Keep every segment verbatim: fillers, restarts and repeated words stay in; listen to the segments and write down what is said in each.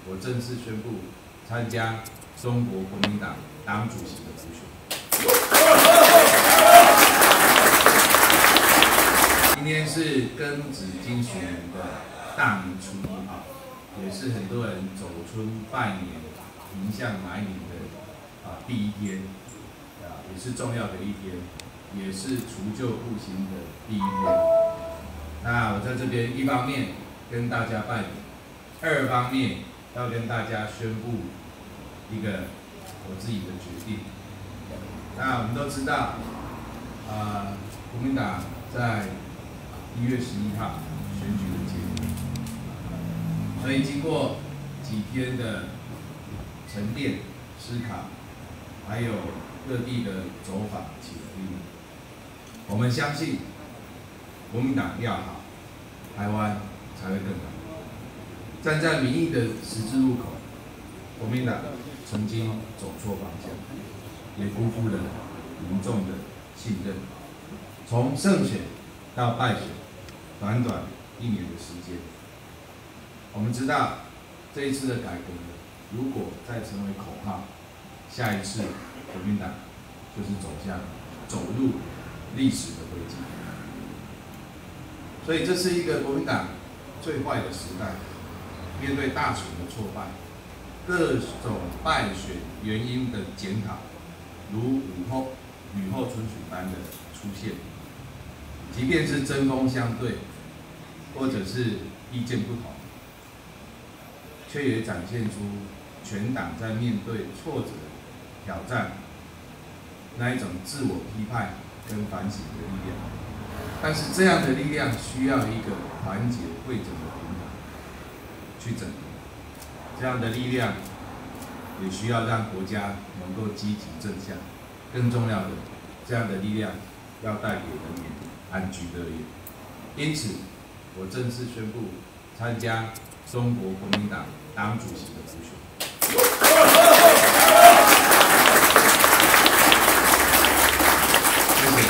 我正式宣布参加中国国民党党主席的补选。今天是庚子金属年的大年初一啊，也是很多人走春拜年、迎向来年的啊第一天啊，也是重要的一天，也是除旧布新的第一天。那我在这边一方面跟大家拜年，二方面要跟大家宣布一个我自己的决定。那我们都知道，啊，国民党在一月十一号选举的结果，所以经过几天的沉淀、思考，还有各地的走访起立，我们相信国民党要好，台湾才会更好。站在民意的十字路口，国民党曾经走错方向，也辜负了民众的信任。从胜选到败选，短短一年的时间，我们知道这一次的改革，如果再成为口号，下一次国民党就是走向走入历史的轨迹。所以这是一个国民党最坏的时代。面对大选的挫败，各种败选原因的检讨，如雨后雨后春笋般的出现。即便是针锋相对，或者是意见不同，却也展现出全党在面对挫折、挑战那一种自我批判跟反省的力量。但是这样的力量需要一个团结汇整的平台去整合，这样的力量也需要让国家能够积极正向。更重要的，这样的力量要带给人民安居乐业。因此，我正式宣布参加中国国民党党主席的补选。谢谢。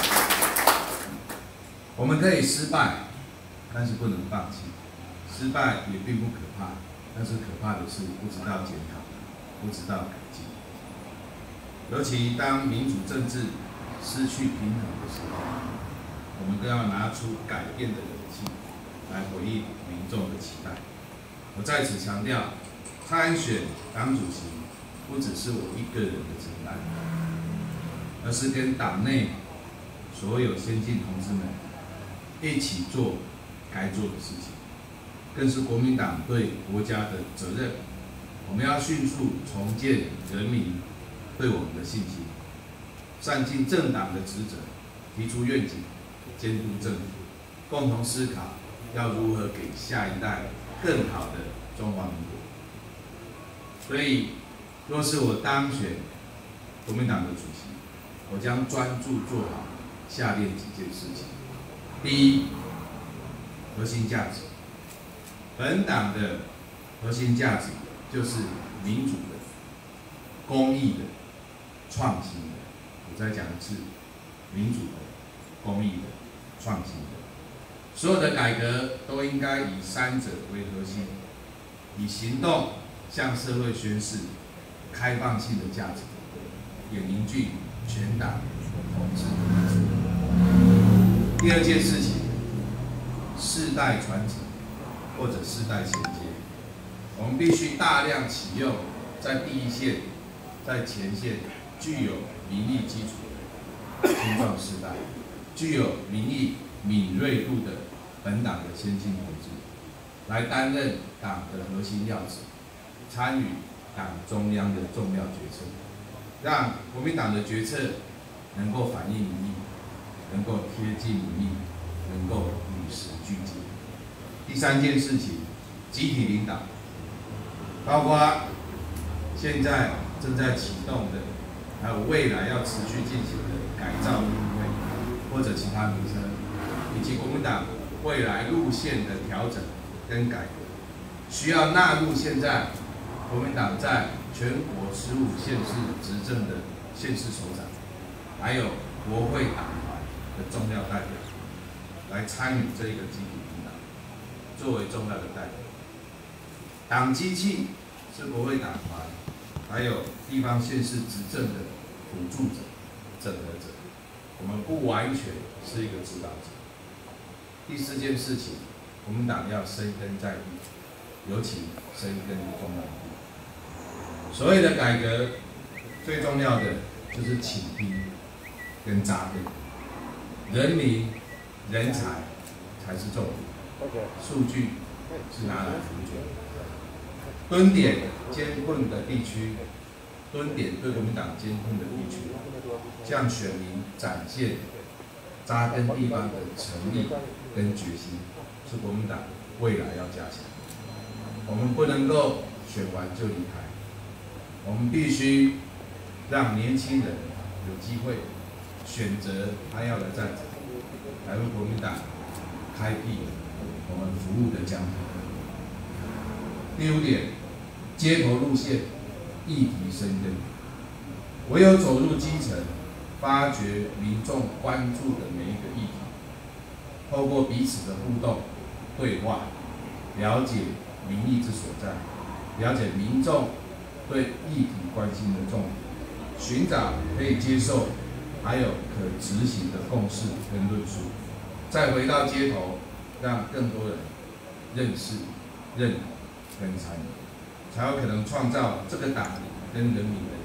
我们可以失败，但是不能放弃。失败也并不可怕，但是可怕的是不知道检讨，不知道改进。尤其当民主政治失去平衡的时候，我们更要拿出改变的勇气，来回应民众的期待。我在此强调，参选党主席不只是我一个人的承担，而是跟党内所有先进同志们一起做该做的事情，更是国民党对国家的责任。我们要迅速重建人民对我们的信心，善尽政党的职责，提出愿景，监督政府，共同思考要如何给下一代更好的中华民国。所以，若是我当选国民党的主席，我将专注做好下列几件事情。第一，核心价值。本党的核心价值就是民主的、公益的、创新的。我再讲一次，民主的、公益的、创新的。所有的改革都应该以三者为核心，以行动向社会宣示开放性的价值，也凝聚全党同志的支持。第二件事情，世代传承或者世代衔接，我们必须大量启用在第一线、在前线具有民意基础的青壮世代，具有民意敏锐度的本党的先进同志，来担任党的核心要职，参与党中央的重要决策，让国民党的决策能够反映民意，能够贴近民意，能够与时俱进。第三件事情，集体领导，包括现在正在启动的，还有未来要持续进行的改造委员会或者其他名称，以及国民党未来路线的调整跟改革，需要纳入现在国民党在全国十五县市执政的县市首长，还有国会党团的重要代表，来参与这一个集体领导，作为重要的代表。 党机器是国会党团，还有地方县市执政的辅助者、整合者，我们不完全是一个指导者。第四件事情，国民党要深耕在地，尤其深耕中南部。所谓的改革，最重要的就是倾听跟扎根，人民、人才才是重点，数据是拿来辅助。蹲点艰困的地区，蹲点对国民党艰困的地区，向选民展现扎根地方的诚意跟决心，是国民党未来要加强。我们不能够选完就离开，我们必须让年轻人有机会选择他要的站长，来为国民党开辟我们服务的疆土。第五点，街头路线，议题深耕。唯有走入基层，发掘民众关注的每一个议题，透过彼此的互动、对话，了解民意之所在，了解民众对议题关心的重点，寻找可以接受还有可执行的共识跟论述，再回到街头，让更多人认识、认同跟参与，才有可能创造这个党跟人民的